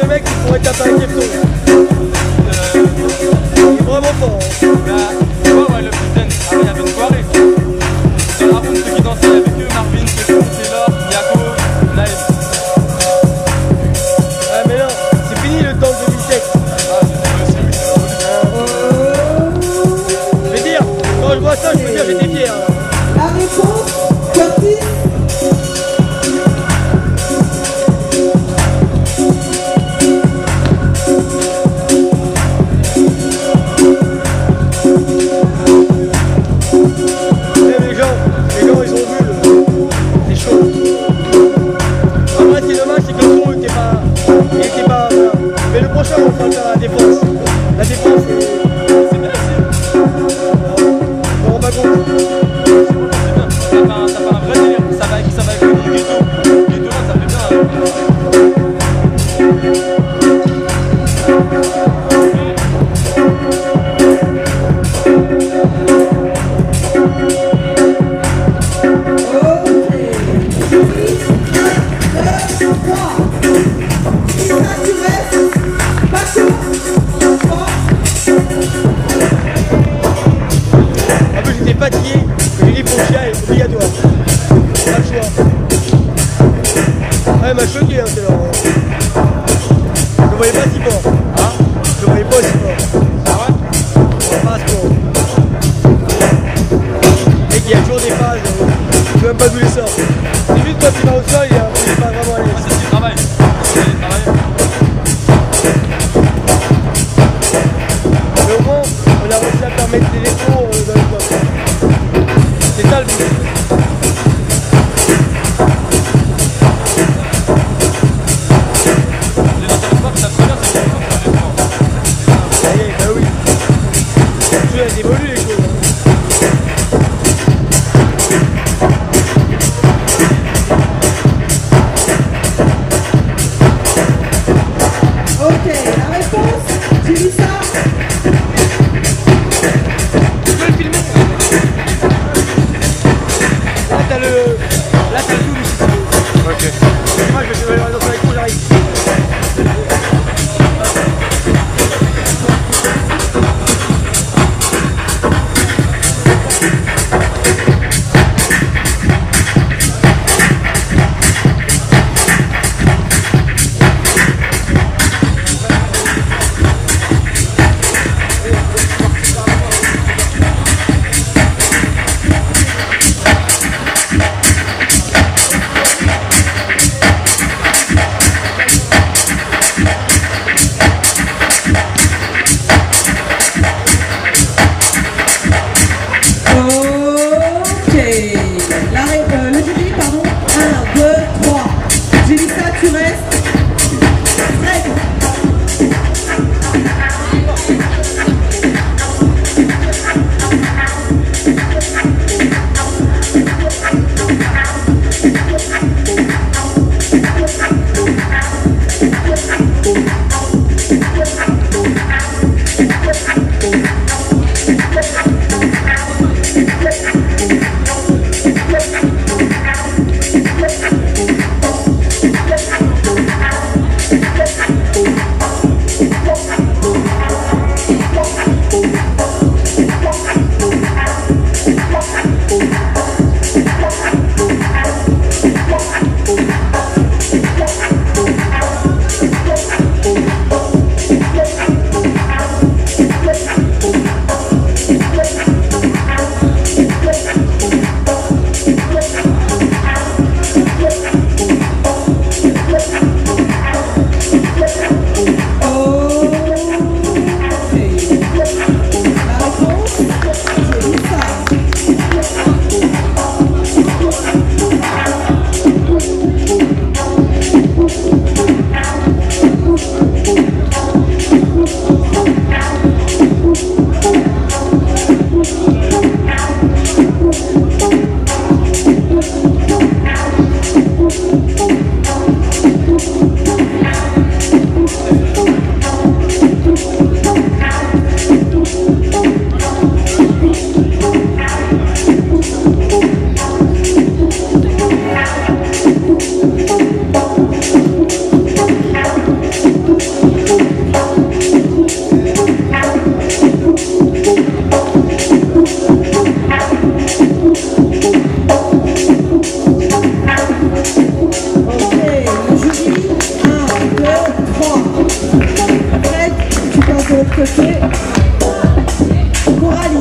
mec qui pourrait taper un kefton. Il est vraiment fort. Hein. Tu vois, ouais, le putain, il y avait une soirée. Dans la route, ceux qui dansaient, il y avait que Marvin, Kefton, Taylor, Yako, Live. Ah mais non, c'est fini le temps de 2007. Ah, c'est oui. Je vais dire, quand je vois ça, je peux dire j'étais fier. Hein. La réponse, Curtis. Les gens ils ont vu c'est chaud. En vrai, ce qui est dommage, c'est que le son il était pas. Voilà. Mais le prochain, on fera faire la défense. La défense, C'est bien, c'est on ne rend pas compte. bien. Ça fait un vrai délire. Ça va avec le ghetto. Ghetto, ça fait bien. En plus, j'étais fatigué, j'ai dit pour le chien, c'est obligatoire. Pas le choix. Ouais, elle m'a choqué, hein, c'est leur. côté Coralie.